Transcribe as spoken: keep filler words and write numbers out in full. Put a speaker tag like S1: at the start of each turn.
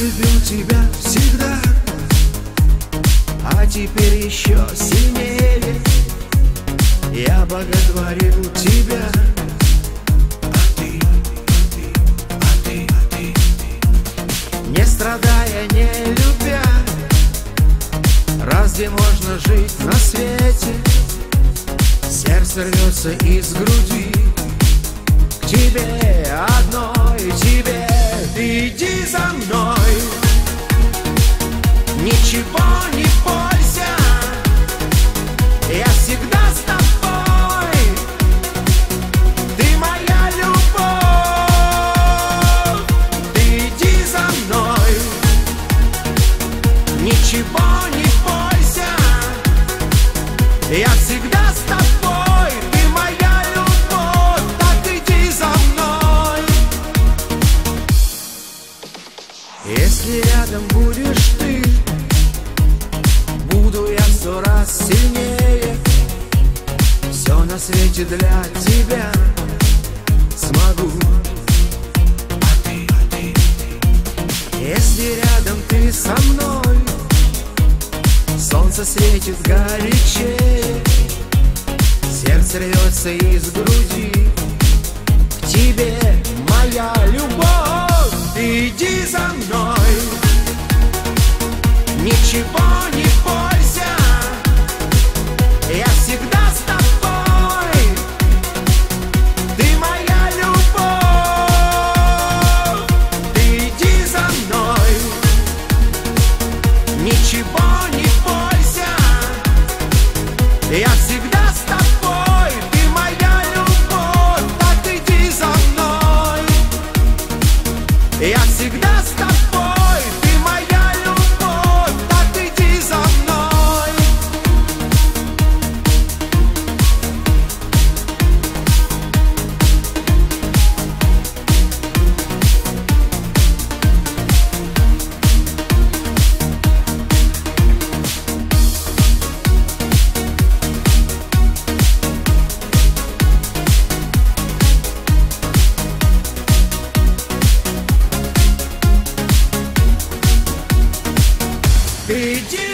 S1: любил тебя всегда, а теперь еще сильнее я боготворил тебя. А ты, а ты, а ты, а ты, не страдая, не любя, разве можно жить на свете? Сердце рвется из груди к тебе одной, тебе. Ты иди за мной, ничего не бойся, я всегда с тобой. Ты моя любовь, ты иди за мной, ничего не бойся, я всегда с тобой. Ты моя любовь, так иди за мной. Если рядом будешь ты, буду я в сто раз сильнее. Все на свете для тебя смогу. А ты, а ты, если рядом ты со мной, солнце светит горячее, сердце рвется из груди к тебе, моя любовь. Ты иди за мной, ничего не бойся, я всегда с тобой. Ты моя любовь, ты иди за мной, ничего не бойся, я всегда с тобой. Ты моя любовь, так иди за мной, я всегда с тобой. Ты моя любовь, так иди за мной. Иди